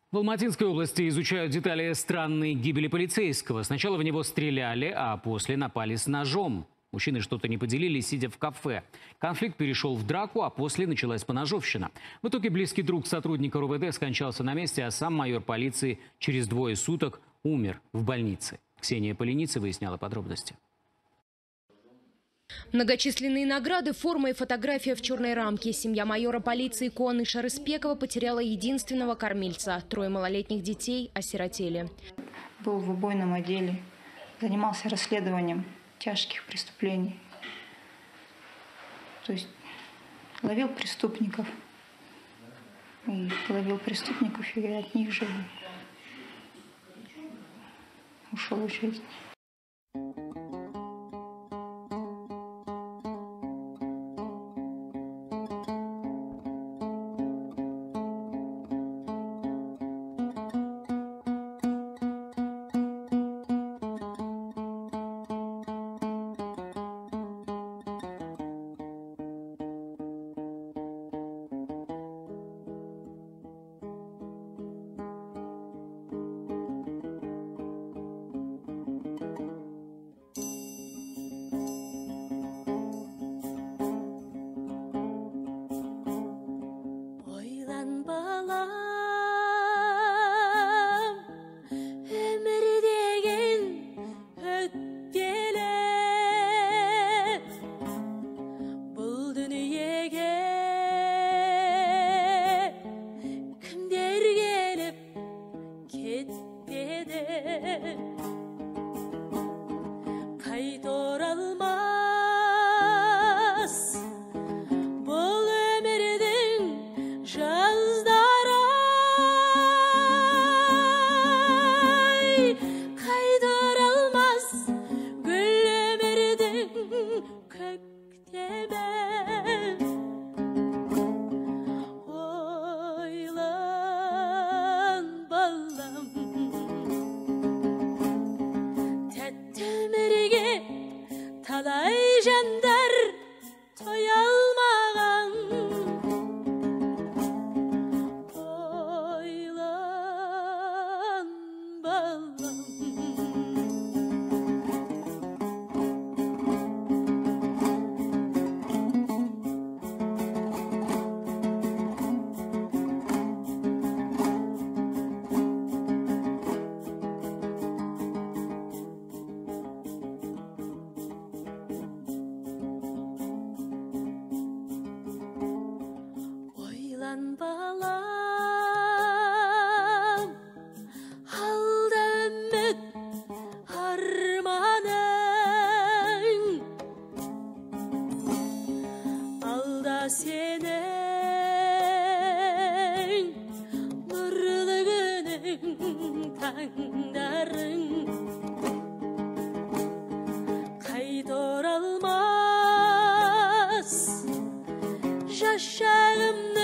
В Алматинской области изучают детали странной гибели полицейского. Сначала в него стреляли, а после напали с ножом. Мужчины что-то не поделили, сидя в кафе. Конфликт перешел в драку, а после началась поножовщина. В итоге близкий друг сотрудника РОВД скончался на месте, а сам майор полиции через 2 суток умер в больнице. Ксения Поленица выясняла подробности. Многочисленные награды, форма и фотография в черной рамке. Семья майора полиции Куаныша Рыспекова потеряла единственного кормильца. 3 малолетних детей осиротели. Был в убойном отделе, занимался расследованием тяжких преступлений. То есть ловил преступников. И от них же ушел в жизнь. Senin nurlu günün tandarın kaydır almaz yaşarım.